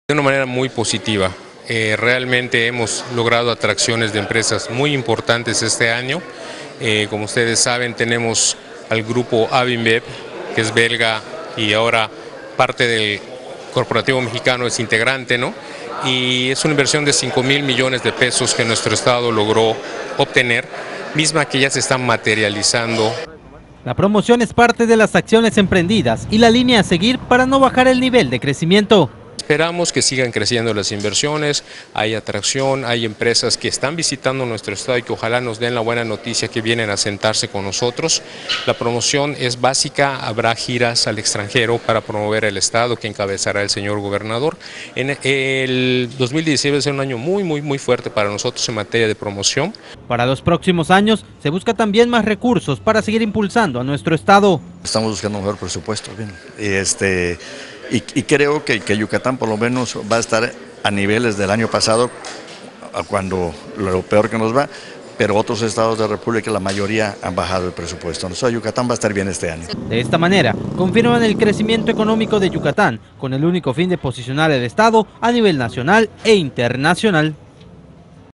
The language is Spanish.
De una manera muy positiva. Realmente hemos logrado atracciones de empresas muy importantes este año. Como ustedes saben, tenemos al grupo Avinbev, que es belga y ahora parte del corporativo mexicano, es integrante, ¿no? Y es una inversión de 5,000 millones de pesos que nuestro estado logró obtener, misma que ya se está materializando. La promoción es parte de las acciones emprendidas y la línea a seguir para no bajar el nivel de crecimiento. Esperamos que sigan creciendo las inversiones, hay atracción, hay empresas que están visitando nuestro estado y que ojalá nos den la buena noticia que vienen a sentarse con nosotros. La promoción es básica, habrá giras al extranjero para promover el estado que encabezará el señor gobernador. En el 2017 va a ser un año muy fuerte para nosotros en materia de promoción. Para los próximos años se busca también más recursos para seguir impulsando a nuestro estado. Estamos buscando un mejor presupuesto, bien. Y creo que Yucatán por lo menos va a estar a niveles del año pasado, cuando lo peor que nos va, pero otros estados de la República, la mayoría han bajado el presupuesto. Nosotros, Yucatán va a estar bien este año. De esta manera, confirman el crecimiento económico de Yucatán, con el único fin de posicionar el estado a nivel nacional e internacional.